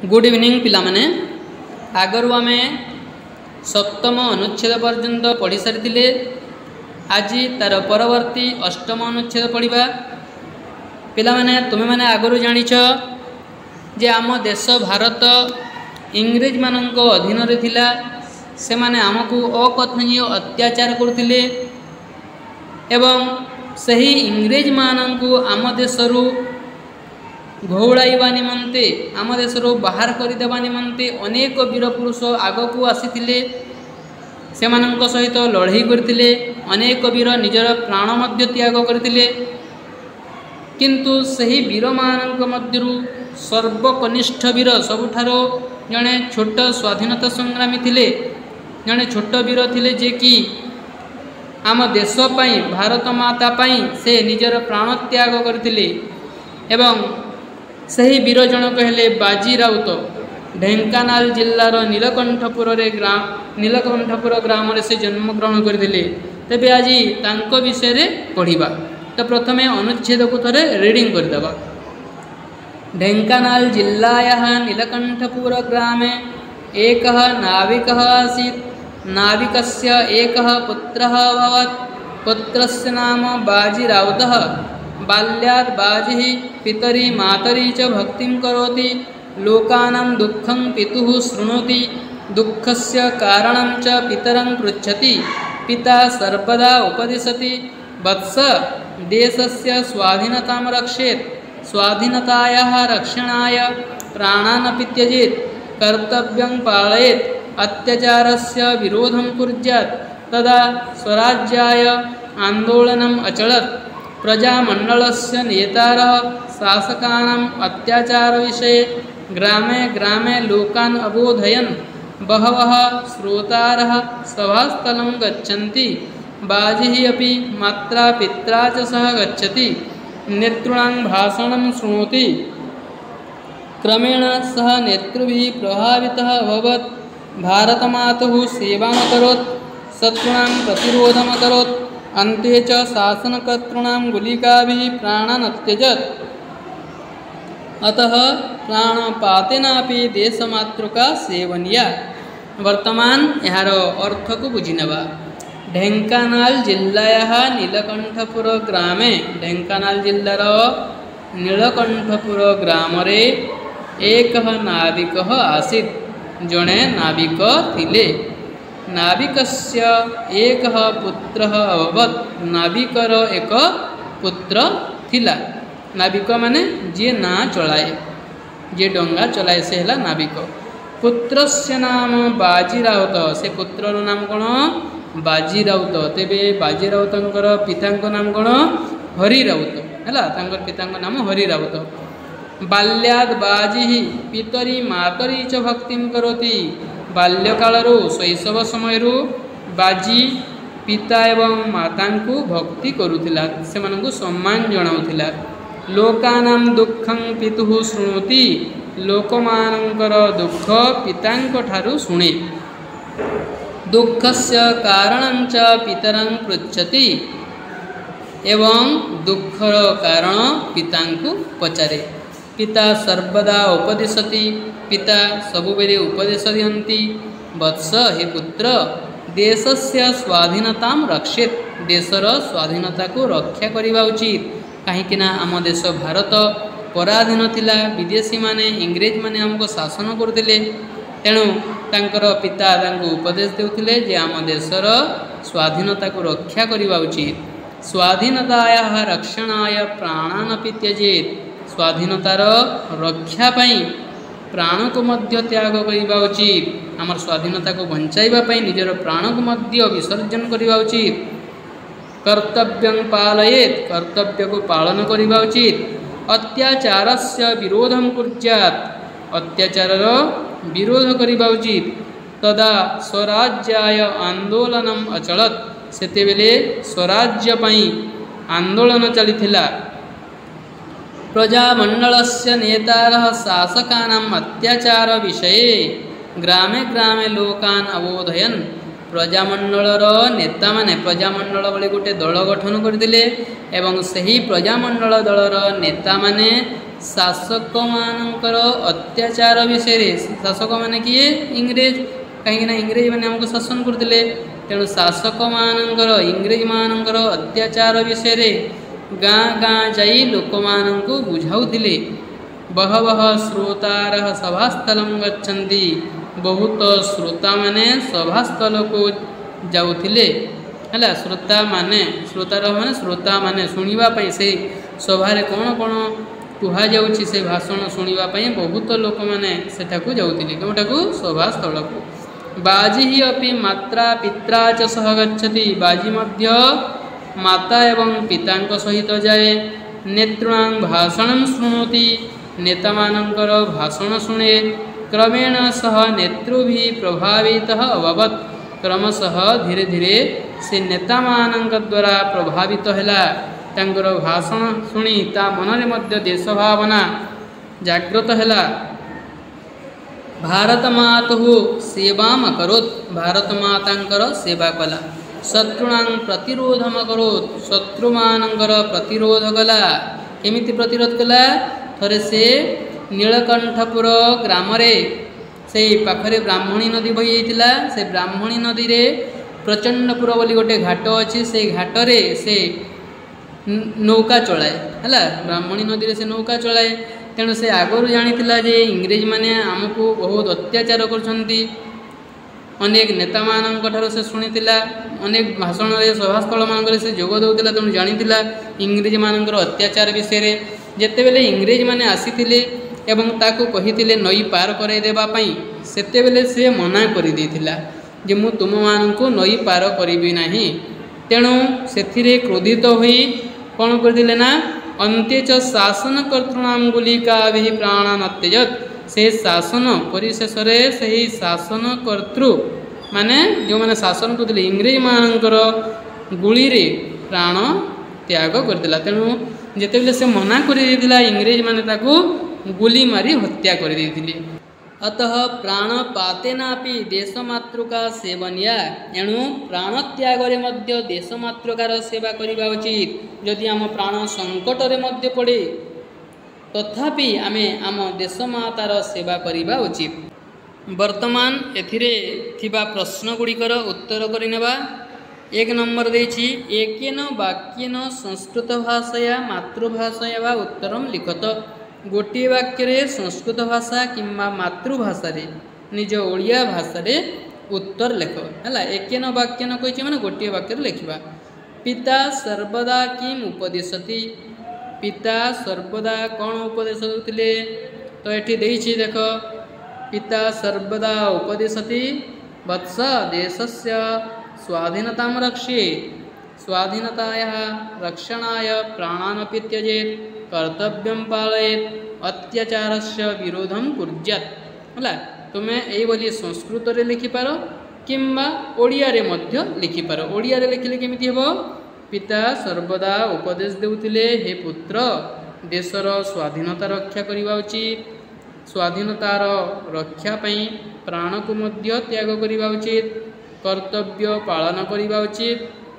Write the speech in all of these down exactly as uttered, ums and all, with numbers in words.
Good evening पिलामाने आगरू आमे सप्तम अनुच्छेद पर्यंत पढ़ी सारी आज तार परवर्ती अष्टम अनुच्छेद पढ़ा पिलामाने तुमे माने आगरू जानिछ जे आम देश भारत इंग्रेज मानक अधीन रे थिला से माने आमको अकथनीय अत्याचार करथिले एवं सही इंग्रेज मानक आम देशरू घोड़ाइबा निमंते आम देशरू बाहर करदेवा निमंते अनेक वीर पुरुष आगक आसीथिले सेमानंक सहित लड़ाई करथिले अनेक वीर निजर प्राण मध्य त्याग करथिले किंतु सही वीर मानक मध्यरु सर्वकनिष्ठ वीर सबुठारो जड़े छोट स्वाधीनता संग्रामी थिले जड़े छोट वीर थिले जे कि आम देश पाई भारत माता पाई से निजर प्राण त्याग करथिले एवं सही वीर जनक हेले बाजी राउत ढेंकानाल जिल्लार नीलकंठपुर रे ग्राम नीलकंठपुर ग्राम रे से जन्म ग्रहण करथिले। तेबे आज तांको विषय रे पढ़िबा तो प्रथमे अनुच्छेद को थरे रीडिंग करदेबा। ढेंकानाल जिल्लायाः नीलकंठपुर ग्रामे एकः नाविकः आसीत्। नाविकस्य एकः पुत्रः अभवत्। पुत्रस्य नाम बाजीराउतः। बाल्यात् बाजिः पितरी मातरी च भक्तिं करोति। लोकानां दुःखं पितुः शृणोति। दुःखस्य कारणं च पितरं पृच्छति। पिता सर्वदा उपदिशति वत्स देशस्य स्वाधीनतां रक्षेत्। स्वाधीनतायाः रक्षणाय प्राणानपि त्यजेत्। कर्तव्यं पालयेत्। अत्याचारस्य विरोधं कुर्यात्। तदा स्वराज्याय आन्दोलनम् अचलत्। प्रजामण्डलस्य नेतारः शासकानाम् अत्याचारविषये ग्रामे ग्रामे लोकान् अबोधयन्। बहवः श्रोतारः सभास्थलं गच्छन्ति। बाजिः अपि मात्रा पित्रा च सह गच्छति। नेतॄणां भाषणं शृणोति। क्रमेण सः नेतृभिः प्रभावितः अभवत्। भारतमातुः सेवाम् अकरोत्। शत्रूणां प्रतिरोधम् अकरोत्। अन्ते च शासनकर्तॄणां गुलिकाभिः प्राणान् अत्यजत्। अतः प्राणपातेनापि देशमातृका सेवनीया। वर्तमान यार अर्थ को बुझीनेबा। ढेंकानाल जिल्लायाः नीलकंठपुर ग्रामे ढेंकानाल जिल्लार नीलकंठपुर ग्राम रे एकः नाविकः आसीत्। जणे नाविक थिले। नाविकस्य एकः पुत्रः अभवत्। नाविकर एक पुत्र थिला। नाविक माने जे ना चलाए जे डंगा चलाए से हला नाविक। पुत्रस्य नाम बाजीराउत। से पुत्रर नाम कौन? बाजीराउत। तेबे बाजीराउतंकर पितांक नाम कौन? हरिराउत हैला। तांकर पितांक नाम हरिराउत। बाल्यात् बाजिः पितरी मातरी च भक्तिं करोति। बाल्यकालरू शैशव समयरू बाजी पिता एवं मातांकु भक्ति करुथिला। सेमानंकु सम्मान जणाउथिला। लोकानां दुःखं पितुः शृणोति। लोकमानंकर दुःख पितांक ठारू शुणे। दुःखस्य कारणं च पितरं पृच्छति। एवं दुःखर कारण पितांकु पचारे। पिता सर्वदा उपदिशति। पिता सबुबेले उपदेश दियन्ति। वत्स हे पुत्र देशस्य स्वाधीनतां रक्षेत्। देशर स्वाधीनता को रक्षा करिबा उचित। कहीं आम देश भारत पराधीन थिला। विदेशी माने इंग्रेज माने हमको शासन करथिले। तेणु तांकर पिता तांको उपदेश देउथिले जे आम देशर स्वाधीनता को रक्षा करिबा उचित। स्वाधीनतायाः रक्षणाय प्राणानपि त्यजेत्। स्वाधीनतार रक्षा पाई प्राण को मध्य त्याग करिबा उचित। आमर स्वाधीनता को बंचाइबा पाई निजर प्राण को मध्य विसर्जन करिबा उचित। कर्तव्यं पालयेत्। कर्तव्य को पालन करिबा उचित। अत्याचारस्य विरोधं कुर्यात्। अत्याचारर विरोध करिबा उचित। तदा स्वराज्याय आंदोलनम् अचलत्। सेतेबेले स्वराज्य पाई आंदोलन चलिथिला। प्रजामण्डलस्य नेतारः शासकानाम् अत्याचार विषये ग्रामे ग्रामे लोकान् अबोधयन्। प्रजामण्डलर नेता माने प्रजामण्डल बोली गोटे दल गठन करथिले एवं सही प्रजामण्डल दलर नेता माने शासक मानकर अत्याचार विषय शासक माने किए इंग्रेज कहीं इंग्रेज मैंने हमको शासन करते तेणु शासक मानकर इंग्रेज मानकर अत्याचार विषय गाँ गाँ जाई लोक मानंकु बुझाउथिले बहवह श्रोतार सभास्थल गच्छन्ति बहुत श्रोता माने सभास्थल को जाउथिले हला श्रोता माने श्रोतार माने श्रोता माने सुनिबा पई से सभारे कोन कोन कुहा जाउछि से भाषण सुनिबा पई बहुत लोक माने सेठाकू जाउथिले कोटाकू सभास्थल को बाजी ही अपि मात्रा पित्रा च सह गच्छति बाजी मध्य माता एवं पितांक सहित जाए नेतॄणां भाषणं शृणोति नेता मानकर भाषण शुणे क्रमेण सह नेतृभिः प्रभावितः अभवत् क्रमशः धीरे धीरे से नेता मानक द्वारा प्रभावित हैला तांकर भाषण शुणी ता मनरे मध्य देश भावना जागृत हैला भारत मातुः सेवाम अकरोत् भारत मातांकर सेवा कला शत्रुणां प्रतिरोधम अकरोत् शत्रु मानकर प्रतिरोध कला केमिति प्रतिरोध कला थरे से नीलकंठपुर ग्राम रे से पाखरे ब्राह्मणी नदी बही जाइतिला से ब्राह्मणी नदी रे प्रचंडपुर बोली गोटे घाट अच्छी से घाट रे से नौका चलाए है ब्राह्मणी नदी रे से नौका चलाए तेणु से आगु जानी जे इंग्रेज माने आमको बहुत अत्याचार करछंती अनेक नेता मानक ठारो से शुणीला अनेक भाषण रे सभास्थल मानक से जोग दउतिला तेणु जानितिला इंग्रेज मानकर अत्याचार विषय रे जेतेबेले इंग्रेज माने आसीथिले एवं ताकू कहिथिले नई पार कराई देबा पई सेतेबेले से मना करि देथिला जे मु तुम मानकू नई पार करिबि नाही तेणु सेथिरे क्रोधित होई कोन करदिले ना अंते च शासन कर्तृणां गुलिका भि प्राणान् त्यजत् से शासन परिशेष रे सही शासन कर्तृ माने जो माने शासन करथिले इंग्रेज मानकर गुली रे प्राण त्याग करदिला तेणु जेतेबेले से मना करि देथिला इंग्रेज माने ताकू गुली मारी हत्या कर देथिले अतः प्राण पातेनापि देशमातृका सेवनिया एणु प्राण त्याग रे मध्य देशमातृकार सेवा करिबा उचित जदि आम प्राण संकट रे मध्य पड़े तथापि आमे आम देशमातार सेवा करिबा उचित। वर्तमान एथिरे थिबा प्रश्न गुड़िकर उत्तर करिनेबा एक नंबर देछि एकेन वाक्येन संस्कृत भाषया मातृभाषया वा उत्तरम लिखत गोटे वाक्य रे संस्कृत भाषा किंबा मातृभाषा रे निज ओडिया भाषा रे उत्तर लेख है एकेन वाक्यन कही माने गोटे वाक्य रे लिखिबा पिता सर्वदा किम उपदेशति पिता सर्वदा कौन उपदेश देउथिले तो एठी देछि देख पिता सर्वदा उपदेशति वत्स देशस्य स्वाधीनतां रक्षे स्वाधीनतायाः रक्षणाय प्राणानपि त्यजेत् कर्तव्यं पालयेत् अत्याचारस्य विरोधं कुर्यात् है तुम्हें यही बोली संस्कृत रे लिखिपार किंबा ओडिया रे मध्य लिखिपार ओडिया रे लिखिले केमिति हेबो पिता सर्वदा उपदेश देउथिले हे पुत्र देशर स्वाधीनता रक्षा करिबा उचित स्वाधीनतार रक्षा पई प्राण को मध्य त्याग करिबा उचित कर्तव्य पालन करिबा उचित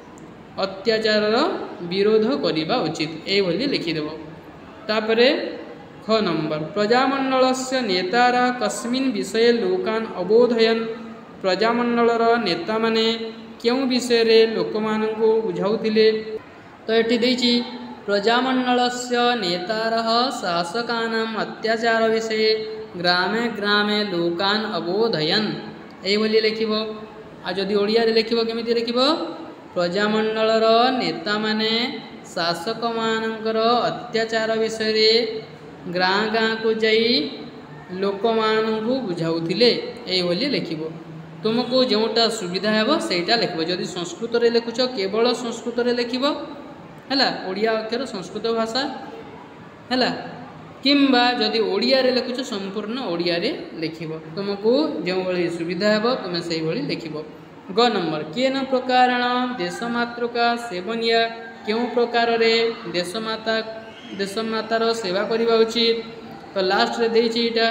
अत्याचार विरोध करिबा उचित एई बोली लिखिदेबो तापरे ख नंबर प्रजामंडल से नेतार कस्मिन् विषय लोकान अबोधयन प्रजामंडलर नेता माने क्यों विषय रे लोक मानकु बुझाउथिले तो एठी देछि प्रजामंडल से नेतार शासकानाम अत्याचार विषय ग्रामे ग्रामे लोकान अबोधयन एई बोली लिखिबो आ जदि ओडिया रे लिखिबो केमिति लिखिबो प्रजामंडलर नेता माने शासक मानकर अत्याचार विषय रे गाँ गाँ को जाई लोक मानकु बुझाउथिले एई बोली लिखिबो तुमको जोटा सुविधा हेबो सेटा लिखिबो जदि संस्कृत रे लिखुछ केवल संस्कृत रे लिखिबो हैला ओडिया अक्षर संस्कृत भाषा हैला किंबा जदि ओडिया रे लिखुछ संपूर्ण ओडिया रे लिखिबो तुमको जो भली सुविधा हेबो तुमे सेही भली लिखिबो। ग नंबर केन प्रकारेण देशमातृका सेवनिया क्यों प्रकार रे देशमाता देशमातार सेवा करिबा उचित तो लास्ट रे देछि इटा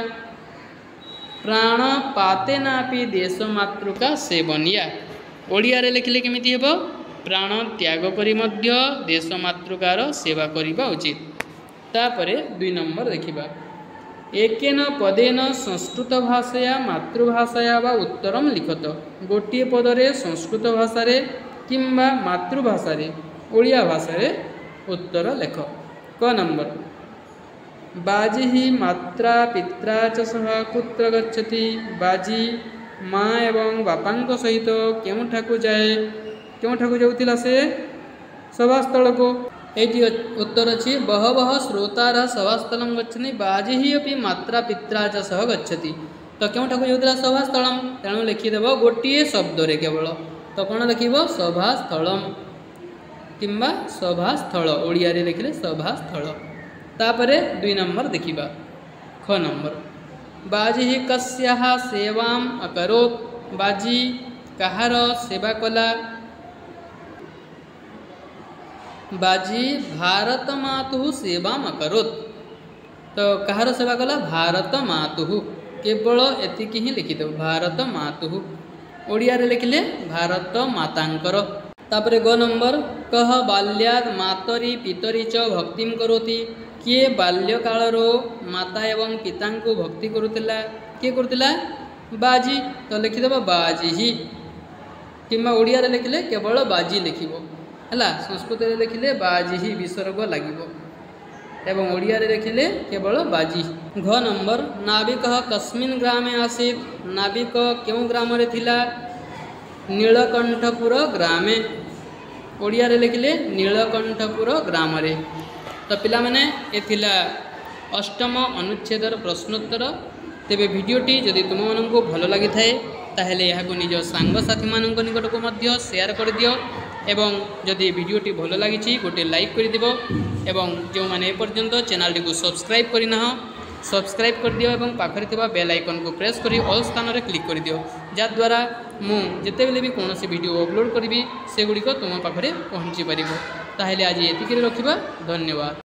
प्राण पातेनापि देशमातृका सेवनिया ओडिया रे लिखिले केमिति हेबो प्राण त्याग करी मध्य देशमातृकार सेवा करिबा उचित। तापरे दुई नंबर देखिबा एकेन पदेन संस्कृत भाषाया मातृभाषाया वा उत्तरम लिखत गोटे पदरे संस्कृत भाषा रे किंबा मातृभाषा रे ओडिया भाषा रे उत्तर लेख। क नंबर बाजी ही मात्रा पित्रा च सह कुत्र गच्छति बाजी माँ एवं बापांक सहित केउठाकु जाए केउठाकु जाउतिला से सभास्थल को एटी उत्तर अछि बहवः श्रोतार सभास्थलं गच्छन्ति बाजी ही अपि मात्रा पित्रा च सह गच्छति तो केउठाकु जाउतिला सभास्थलम तेणु लिखि देबो गोटिए शब्द रे केवल तो कोन लिखिबो सभास्थलम किंबा सभास्थल ओडिया रे लिखले सभास्थल। तापरे दुई नंबर देखिबा ख नंबर बाजी ही कस्याः सेवाम अकरोत् बाजी कहार सेवा कला बाजी भारत मातुः सेवाम अकरोत् तो कहार सेवा कला भारत मातुः केवल एतिकी ही लिखिद भारत मातुः ओडिया रे लिखले भारत मातांकर। तापरे ग नंबर कह बाल्याद मातरी पितरी च भक्तिम करोति किए बाल्यकालरो माता एवं पिता को भक्ति करुला किए करुला बाजी तो लिखिदेव बाजी ही किंबा ओडिया रे लिखले केवल बाजी लिखिबो हला संस्कृत रे लिखले बाजी ही विसर्ग लागिबो एवं ओडिया रे लिखले केवल बाजी। घ नंबर नाविक कस्मिन ग्रामे आसीत नाविक केउ ग्राम रे थिला नीलकंठपुर ग्रामे ओडिया रे लिखले नीलकंठपुर ग्राम रे। तो पिला माने ए थिला अष्टम अनुच्छेदर प्रश्नोत्तर तेबे भिडियोटी जदि तुम माननको भलो लागि थाए ताहेले याको निज सांग साथी माननको निकट को मध्य शेयर कर दियो एवं जदि भिडियोटी भलो लागिछि गोटे लाइक कर दिबो एवं जो माने ए पर्यंत चैनल टी को सब्सक्राइब करिना हो सब्सक्राइब कर दियो एवं पाखरे थिबा बेल आइकन को प्रेस करी ऑल स्थान रे क्लिक कर दियो जा द्वारा मु जेते बेले भी कोनोसी वीडियो अपलोड करबी से गुडी को तुम पाखरे पहुंची परिबो। ताहेले आज एतिके रखिबा धन्यवाद।